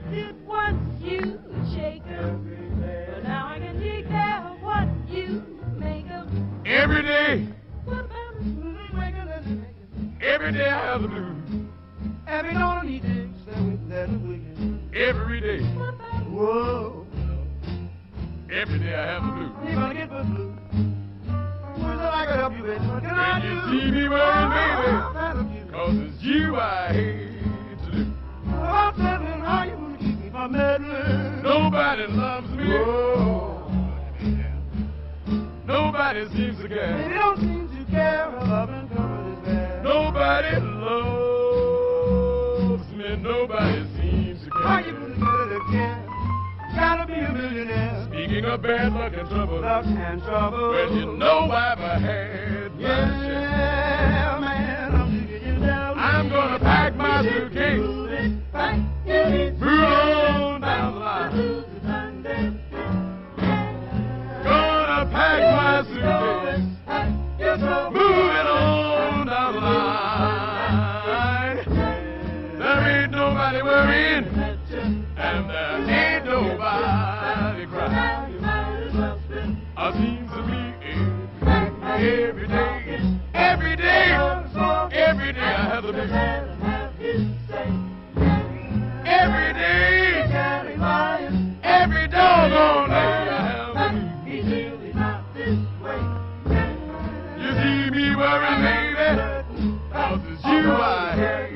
it once you shake 'em, but now I can dig out what you make 'em. Every day, What about the blues making us make 'em? every day I have the blues. Every dawn he digs that with that wicked. Every day, What about the Whoa, every day I have the blues. you're gonna get the blues. Wish that I could help you, baby. What can I When do? you see me worrying, baby, That'll do. 'cause it's you I hate to do. I'm telling how you gonna keep me from meddling. Nobody loves me. Whoa. Nobody seems to They care. don't seem to care if I've been covered as bad. Nobody loves me. Nobody seems to How you care. gonna get it again? Gotta be a millionaire. Speaking of bad luck and trouble, Luck and trouble. well, you know I've had my share. Yeah, man, I'm digging you down. I'm gonna pack my suitcase, Move it back, get it. move on down the line. Gonna pack my suitcase, moving on down the line. There ain't nobody worrying, and there ain't nobody crying. I seems to be every day, every day, every day I have the blues. Every day, every doggone day I have the blues. You see me worrying, baby, 'cause it's you I hate.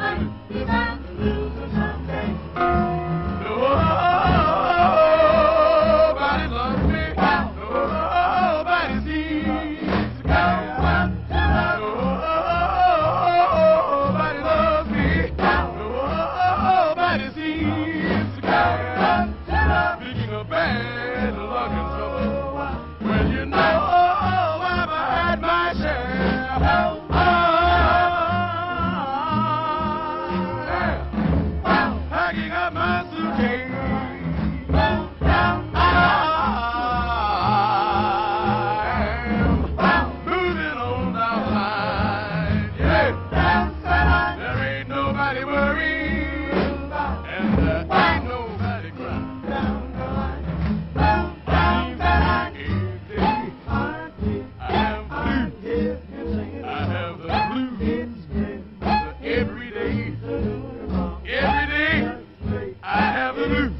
Nobody loves me. Nobody seems to care. Nobody loves me. Nobody seems to care. Speaking of bad luck and trouble, well, you know I've had my share. Packing up my suitcase. Moving on down the line. Yeah. There ain't nobody worried, and there ain't nobody crying. I have the blues. Every day, I have the blues.